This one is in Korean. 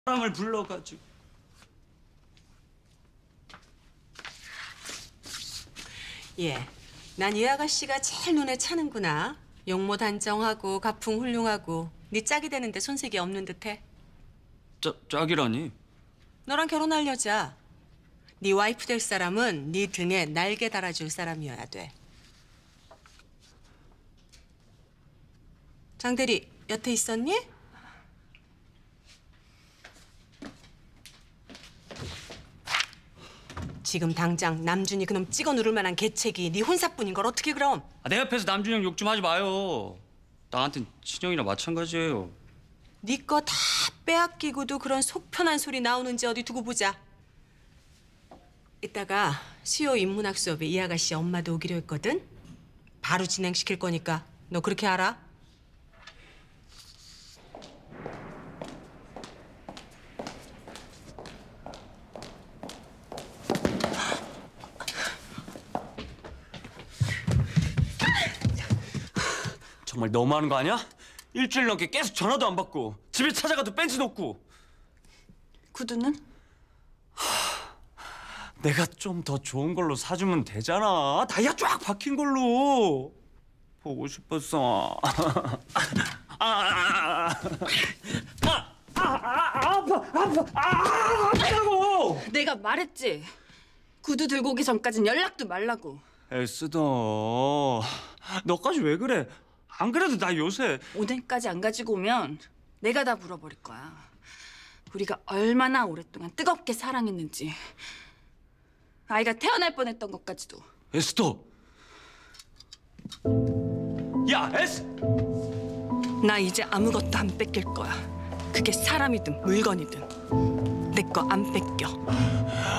사람을 불러가지고. 예, 난 이 아가씨가 제일 눈에 차는구나. 용모 단정하고 가풍 훌륭하고 네 짝이 되는데 손색이 없는 듯해. 짝이라니? 너랑 결혼할 여자. 네 와이프 될 사람은 네 등에 날개 달아줄 사람이어야 돼. 장대리, 여태 있었니? 지금 당장 남준이 그놈 찍어 누를 만한 개책이 네 혼사뿐인 걸 어떻게 그럼? 내 옆에서 남준이 형 욕 좀 하지 마요. 나한텐 친형이랑 마찬가지예요. 네 거 다 빼앗기고도 그런 속 편한 소리 나오는지 어디 두고 보자. 이따가 수요 인문학 수업에 이 아가씨 엄마도 오기로 했거든. 바로 진행시킬 거니까 너 그렇게 알아? 정말 너무하는 거 아니야? 일주일 넘게 계속 전화도 안 받고 집에 찾아가도 뺀지도 없고. 구두는? 내가 좀 더 좋은 걸로 사주면 되잖아. 다이아 쫙 박힌 걸로. 보고 싶었어. 아파라고. 내가 말했지. 구두 들고 오기 전까진 연락도 말라고. 애쓰더. 너까지 왜 그래? 안 그래도 나 요새 오뎅까지 안 가지고 오면 내가 다 물어버릴 거야. 우리가 얼마나 오랫동안 뜨겁게 사랑했는지. 아이가 태어날 뻔했던 것까지도. 에스더. 야, 에스. 나 이제 아무것도 안 뺏길 거야. 그게 사람이든 물건이든 내 거 안 뺏겨.